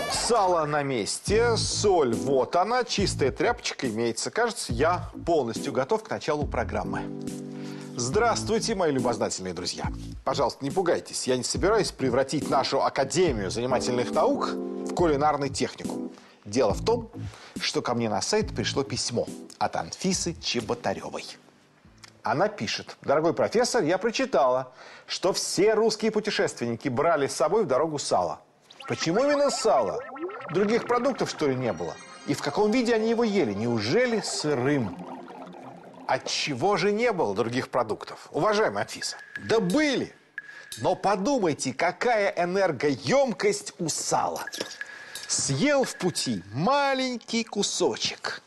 Сало на месте, соль вот она, чистая тряпочка имеется. Кажется, я полностью готов к началу программы. Здравствуйте, мои любознательные друзья. Пожалуйста, не пугайтесь, я не собираюсь превратить нашу Академию занимательных наук в кулинарный техникум. Дело в том, что ко мне на сайт пришло письмо от Анфисы Чеботаревой. Она пишет: дорогой профессор, я прочитала, что все русские путешественники брали с собой в дорогу сало. Почему именно сало? Других продуктов, что ли, не было? И в каком виде они его ели? Неужели сырым? Отчего же не было других продуктов? Уважаемая Анфиса, да были! Но подумайте, какая энергоемкость у сала. Съел в пути маленький кусочек,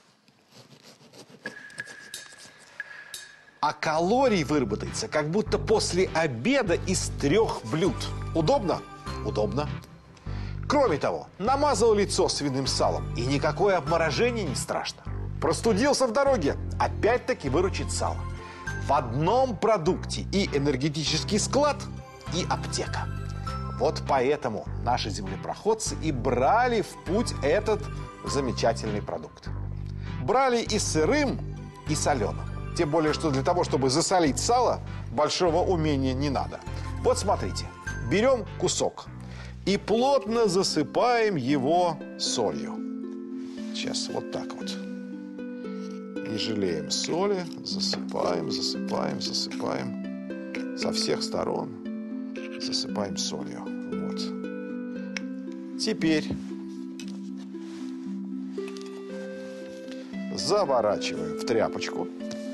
а калорий выработается, как будто после обеда из 3 блюд. Удобно? Удобно. Кроме того, намазал лицо свиным салом, и никакое обморожение не страшно. Простудился в дороге, опять-таки выручит сало. В одном продукте и энергетический склад, и аптека. Вот поэтому наши землепроходцы и брали в путь этот замечательный продукт. Брали и сырым, и соленым. Тем более, что для того, чтобы засолить сало, большого умения не надо. Вот смотрите, берем кусок и плотно засыпаем его солью. Сейчас вот так вот. Не жалеем соли, засыпаем, засыпаем, засыпаем. Со всех сторон засыпаем солью. Вот. Теперь заворачиваем в тряпочку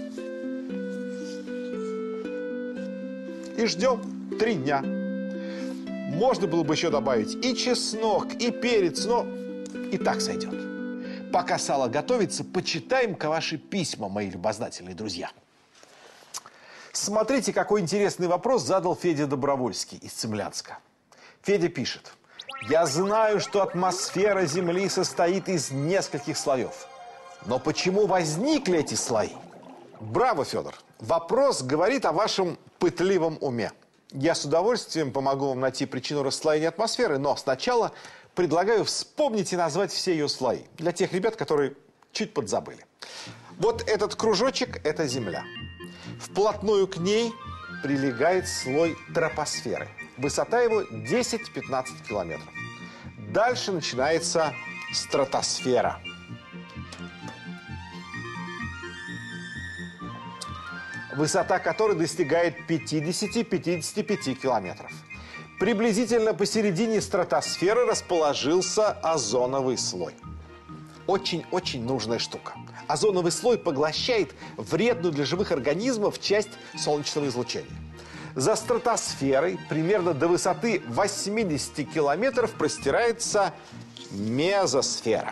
и ждем 3 дня. Можно было бы еще добавить и чеснок, и перец, но и так сойдет. Пока сало готовится, почитаем-ка ваши письма, мои любознательные друзья. Смотрите, какой интересный вопрос задал Федя Добровольский из Цимлянска. Федя пишет: я знаю, что атмосфера Земли состоит из нескольких слоев. Но почему возникли эти слои? Браво, Федор! Вопрос говорит о вашем пытливом уме. Я с удовольствием помогу вам найти причину расслоения атмосферы, но сначала предлагаю вспомнить и назвать все ее слои. Для тех ребят, которые чуть подзабыли. Вот этот кружочек – это Земля. Вплотную к ней прилегает слой тропосферы. Высота его 10-15 километров. Дальше начинается стратосфера. Высота которой достигает 50-55 километров. Приблизительно посередине стратосферы расположился озоновый слой. Очень-очень нужная штука. Озоновый слой поглощает вредную для живых организмов часть солнечного излучения. За стратосферой примерно до высоты 80 километров простирается мезосфера.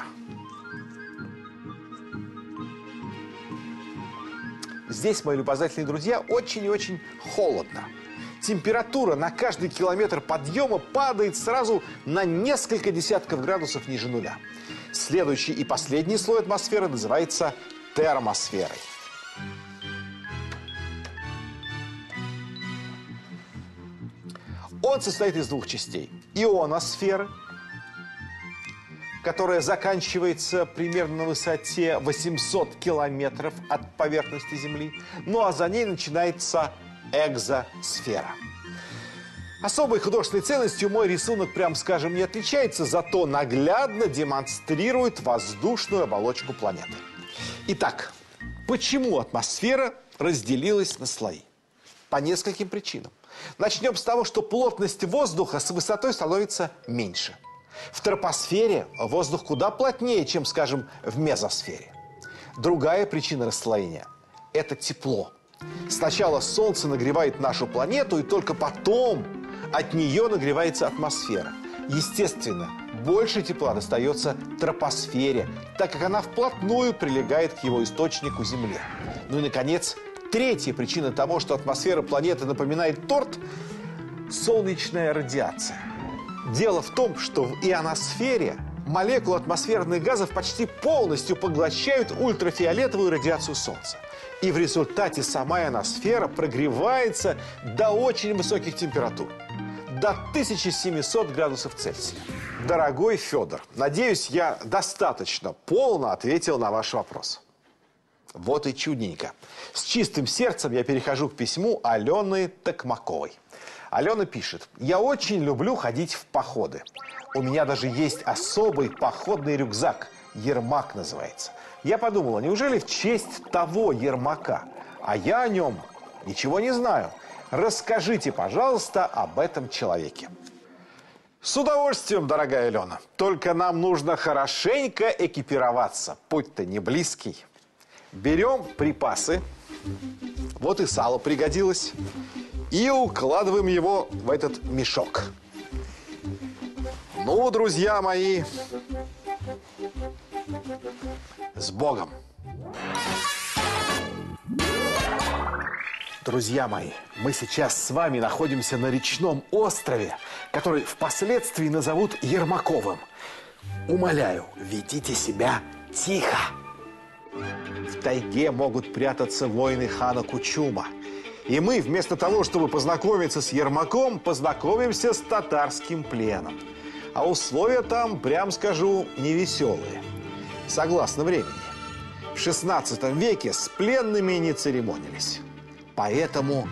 Здесь, мои любознательные друзья, очень и очень холодно. Температура на каждый километр подъема падает сразу на несколько десятков градусов ниже нуля. Следующий и последний слой атмосферы называется термосферой. Он состоит из 2 частей. Ионосферы, которая заканчивается примерно на высоте 800 километров от поверхности Земли. Ну а за ней начинается экзосфера. Особой художественной ценностью мой рисунок, прям скажем, не отличается, зато наглядно демонстрирует воздушную оболочку планеты. Итак, почему атмосфера разделилась на слои? По нескольким причинам. Начнем с того, что плотность воздуха с высотой становится меньше. В тропосфере воздух куда плотнее, чем, скажем, в мезосфере. Другая причина расслоения – это тепло. Сначала Солнце нагревает нашу планету, и только потом от нее нагревается атмосфера. Естественно, больше тепла достается тропосфере, так как она вплотную прилегает к его источнику Земле. Ну и, наконец, третья причина того, что атмосфера планеты напоминает торт – солнечная радиация. Дело в том, что в ионосфере молекулы атмосферных газов почти полностью поглощают ультрафиолетовую радиацию Солнца. И в результате сама ионосфера прогревается до очень высоких температур, до 1700 градусов Цельсия. Дорогой Федор, надеюсь, я достаточно полно ответил на ваш вопрос. Вот и чудненько. С чистым сердцем я перехожу к письму Алены Токмаковой. Алена пишет: «Я очень люблю ходить в походы. У меня даже есть особый походный рюкзак. Ермак называется. Я подумала, неужели в честь того Ермака? А я о нем ничего не знаю. Расскажите, пожалуйста, об этом человеке». С удовольствием, дорогая Алена. Только нам нужно хорошенько экипироваться. Путь-то не близкий. Берем припасы. Вот и сало пригодилось. И укладываем его в этот мешок. Ну, друзья мои, с Богом! Друзья мои, мы сейчас с вами находимся на речном острове, который впоследствии назовут Ермаковым. Умоляю, ведите себя тихо. В тайге могут прятаться воины хана Кучума. И мы, вместо того, чтобы познакомиться с Ермаком, познакомимся с татарским пленом. А условия там, прям скажу, невеселые. Согласно времени. В 16 веке с пленными не церемонились. Поэтому...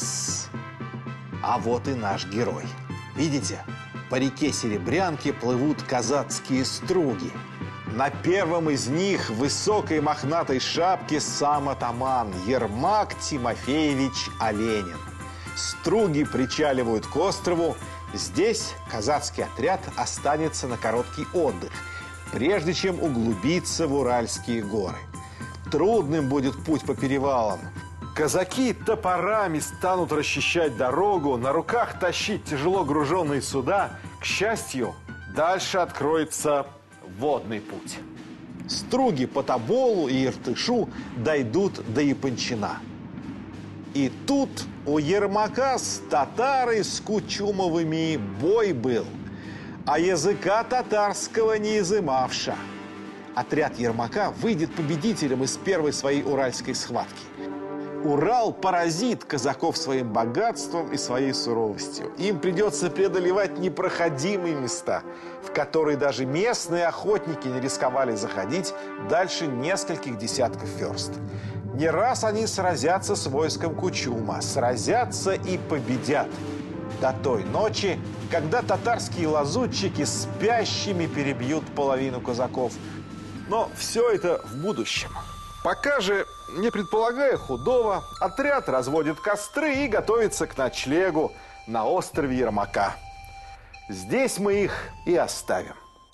А вот и наш герой. Видите? По реке Серебрянке плывут казацкие струги. На первом из них в высокой мохнатой шапке сам атаман Ермак Тимофеевич Оленин. Струги причаливают к острову. Здесь казацкий отряд останется на короткий отдых, прежде чем углубиться в Уральские горы. Трудным будет путь по перевалам. Казаки топорами станут расчищать дорогу, на руках тащить тяжело груженные суда. К счастью, дальше откроется водный путь. Струги по Тоболу и Иртышу дойдут до Япончина. И тут у Ермака с татары с Кучумовыми бой был, а языка татарского не изымавша. Отряд Ермака выйдет победителем из первой своей уральской схватки. Урал поразит казаков своим богатством и своей суровостью. Им придется преодолевать непроходимые места, в которые даже местные охотники не рисковали заходить дальше нескольких десятков верст. Не раз они сразятся с войском Кучума, сразятся и победят. До той ночи, когда татарские лазутчики спящими перебьют половину казаков. Но все это в будущем. Пока же, не предполагая худого, отряд разводит костры и готовится к ночлегу на острове Ермака. Здесь мы их и оставим.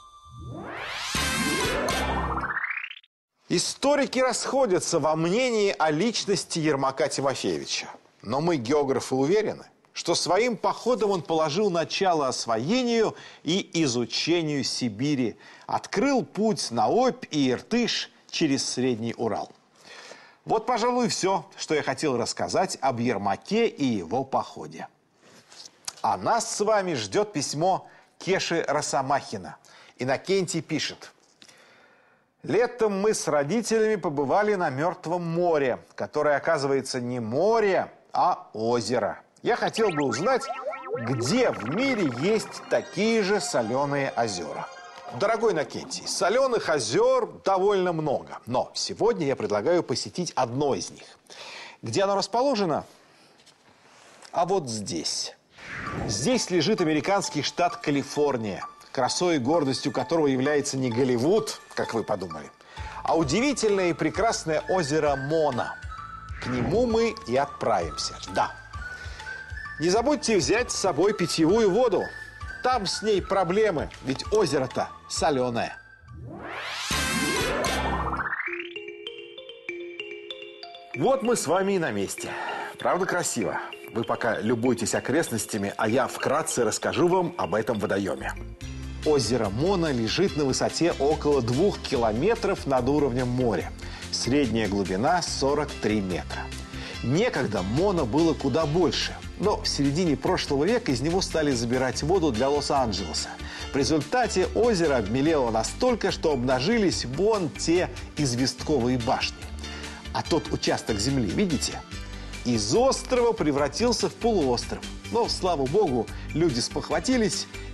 Историки расходятся во мнении о личности Ермака Тимофеевича. Но мы, географы, уверены, что своим походом он положил начало освоению и изучению Сибири, открыл путь на Обь и Иртыш через Средний Урал. Вот, пожалуй, все, что я хотел рассказать об Ермаке и его походе. А нас с вами ждет письмо Кеши Росомахина. Иннокентий пишет: «Летом мы с родителями побывали на Мертвом море, которое, оказывается, не море, а озеро. Я хотел бы узнать, где в мире есть такие же соленые озера». Дорогой Иннокентий, соленых озер довольно много, но сегодня я предлагаю посетить одно из них. Где оно расположено? А вот здесь. Здесь лежит американский штат Калифорния, красой и гордостью которого является не Голливуд, как вы подумали, а удивительное и прекрасное озеро Мона. К нему мы и отправимся. Да. Не забудьте взять с собой питьевую воду. Там с ней проблемы, ведь озеро-то соленое. Вот мы с вами и на месте. Правда, красиво? Вы пока любуйтесь окрестностями, а я вкратце расскажу вам об этом водоеме. Озеро Мона лежит на высоте около 2 километров над уровнем моря. Средняя глубина 43 метра. Некогда Мона было куда больше, но в середине прошлого века из него стали забирать воду для Лос-Анджелеса. В результате озеро обмелело настолько, что обнажились вон те известковые башни. А тот участок земли, видите, из острова превратился в полуостров. Но, слава богу, люди спохватились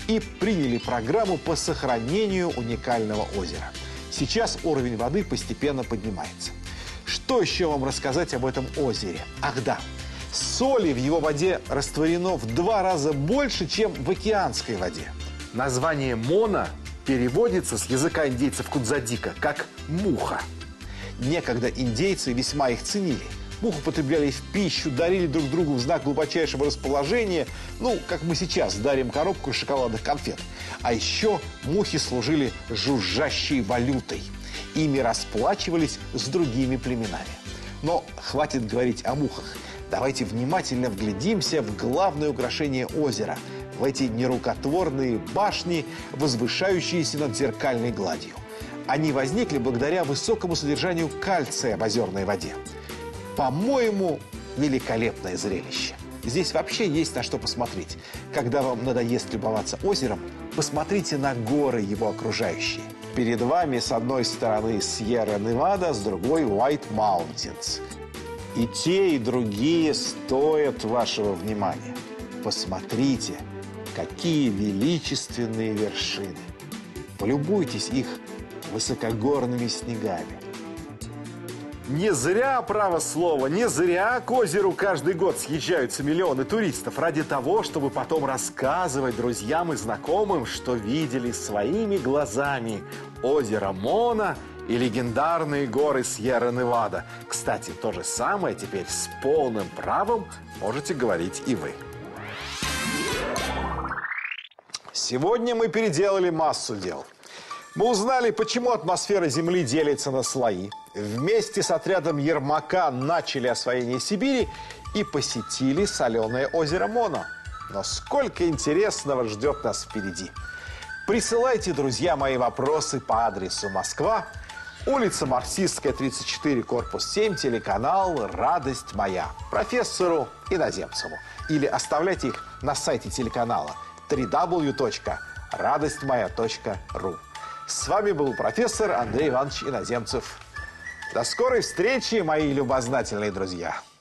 и приняли программу по сохранению уникального озера. Сейчас уровень воды постепенно поднимается. Что еще вам рассказать об этом озере? Ах да, соли в его воде растворено в 2 раза больше, чем в океанской воде. Название Мона переводится с языка индейцев Кудзадика как «муха». Некогда индейцы весьма их ценили. Мух употребляли в пищу, дарили друг другу в знак глубочайшего расположения. Ну, как мы сейчас дарим коробку шоколадных конфет. А еще мухи служили жужжащей валютой. Ими расплачивались с другими племенами. Но хватит говорить о мухах. Давайте внимательно вглядимся в главное украшение озера. В эти нерукотворные башни, возвышающиеся над зеркальной гладью. Они возникли благодаря высокому содержанию кальция в озерной воде. По-моему, великолепное зрелище. Здесь вообще есть на что посмотреть. Когда вам надоест любоваться озером, посмотрите на горы, его окружающие. Перед вами с одной стороны Сьерра-Невада, с другой White Mountains. И те, и другие стоят вашего внимания. Посмотрите, какие величественные вершины. Полюбуйтесь их высокогорными снегами. Не зря, право слово, не зря к озеру каждый год съезжаются миллионы туристов ради того, чтобы потом рассказывать друзьям и знакомым, что видели своими глазами озеро Мона и легендарные горы Сьерра-Невада. Кстати, то же самое теперь с полным правом можете говорить и вы. Сегодня мы переделали массу дел. Мы узнали, почему атмосфера Земли делится на слои. Вместе с отрядом Ермака начали освоение Сибири и посетили соленое озеро Мона. Но сколько интересного ждет нас впереди. Присылайте, друзья мои, вопросы по адресу Москва, улица Марксистская, 34, корпус 7, телеканал «Радость моя» профессору Иноземцеву. Или оставляйте их на сайте телеканала www.радостьмоя.ру. С вами был профессор Андрей Иванович Иноземцев. До скорой встречи, мои любознательные друзья!